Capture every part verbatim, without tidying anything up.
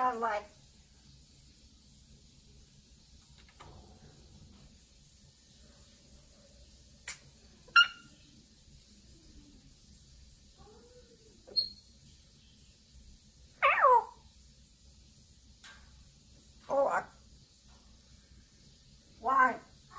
sound like? Or why?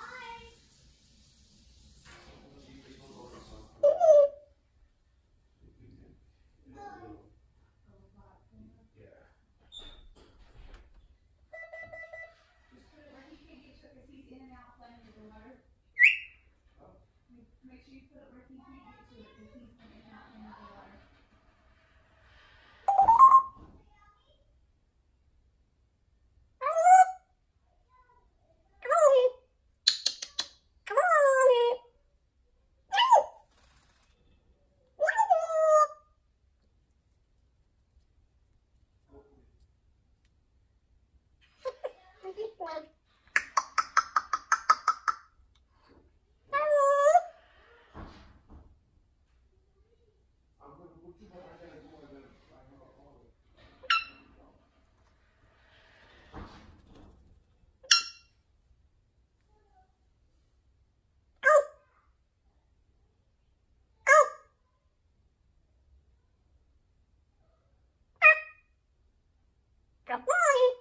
Good boy.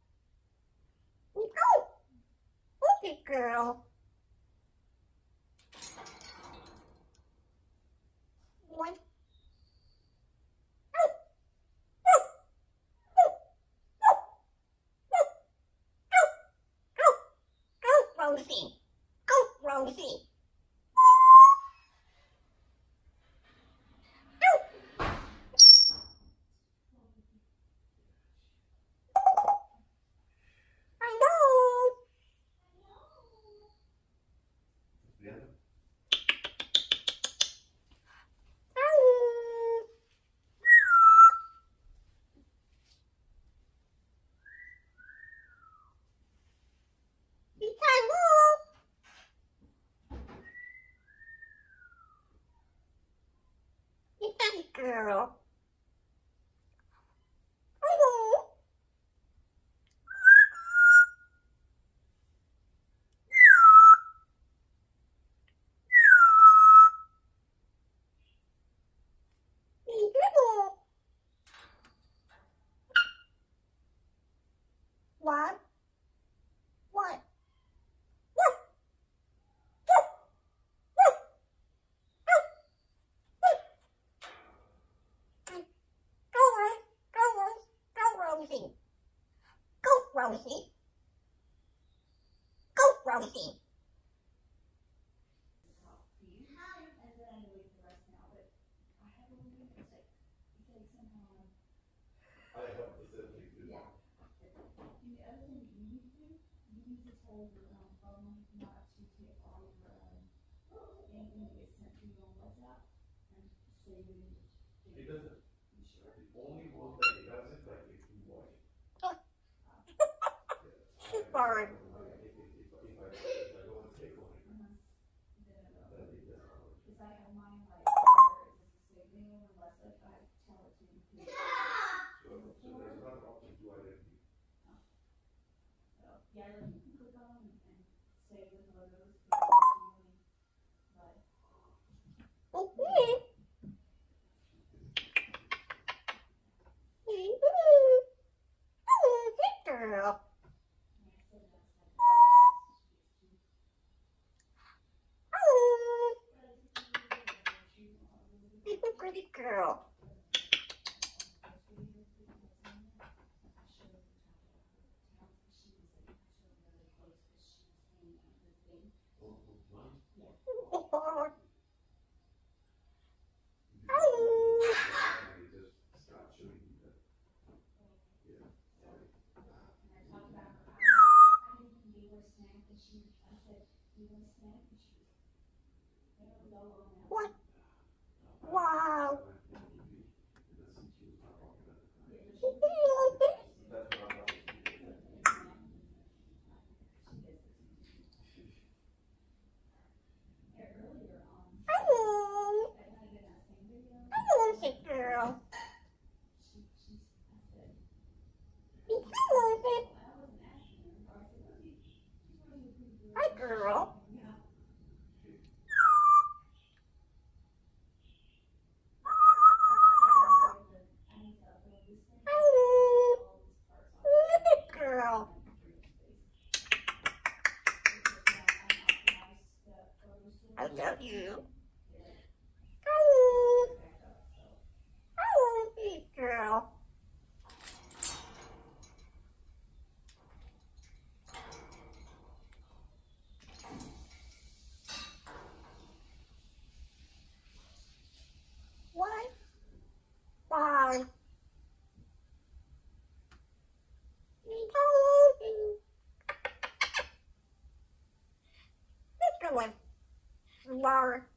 Oh, okay, girl. One. Go, Rosie. Go, Rosie. Girl. Hello. What? What? Rosie. Go, Rosie. I have the ability to do that. And the other thing that you need to do, you need to tell your um, phone not to take all your um, anything that gets sent to you on WhatsApp and save it in your. It doesn't. You sure? The only one that it doesn't like if you watch it. Sorry. If, if, if, if, I, if I go and take one, Uh-huh. then it doesn't work. Because I have mine like where it's just a saving unless like I tell it to you. So, so there's not an option to identity. So yeah, like you can click on them and save the photos. But Okay. Oh, good girl. Oh, pretty girl. Oh. What? Wow. Hello. Hello, sick girl. you. Hello. Hello, big girl. What? Bye. Hello. Good one. Laura.